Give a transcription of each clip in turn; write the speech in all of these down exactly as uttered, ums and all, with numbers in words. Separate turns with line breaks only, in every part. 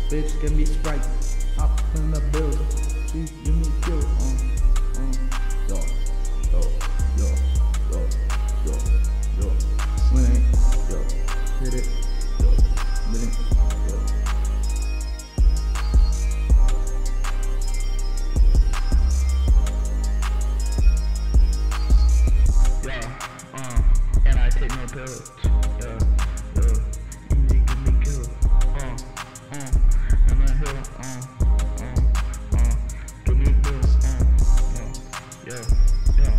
Bitch, give me Sprite. Hop in the building. She give me kill. Uh, uh, yo, yo, yo, yo, yo, yo. Swing, yo, hit it, yo, hit it, yo. Yeah, uh, and I take no pills. Yeah, yeah. You give me kill. Uh, uh, and I hear, uh, uh, uh. Give me pills. Uh, uh, yeah, yeah.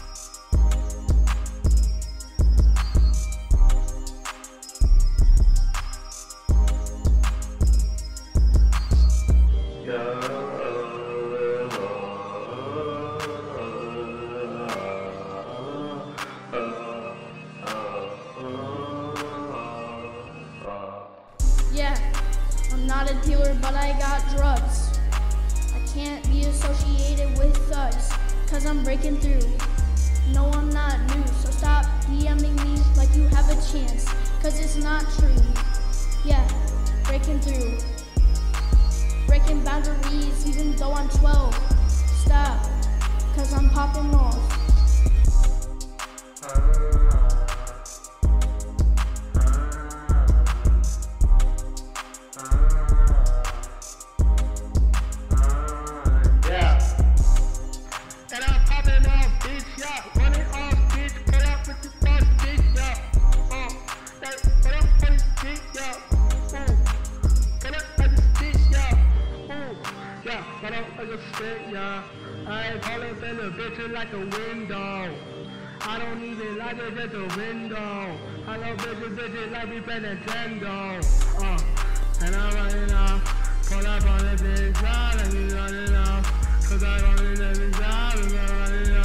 Yeah, I'm not a dealer, but I got drugs. I can't be associated with thugs, cause I'm breaking through. No, I'm not new, so stop DMing me like you have a chance, cause it's not true. Yeah, breaking through. Breaking boundaries even though I'm twelve. Stop, cause I'm popping off.
And I'm popping off, bitch, yeah. Running off, bitch. Put up with the boss, bitch, yeah. Uh, that, put up on this bitch, yeah. Ooh. Put up on this bitch, yeah. Ooh. Yeah, put up on this bitch, yeah. I ain't calling for the bitch like a window. I don't even like it at the window. I love bitches, bitches like we play Nintendo. Uh, and I'm running off. Pull up on the bitch, yeah. Like we running off. Cause I want it every time, I'm running off.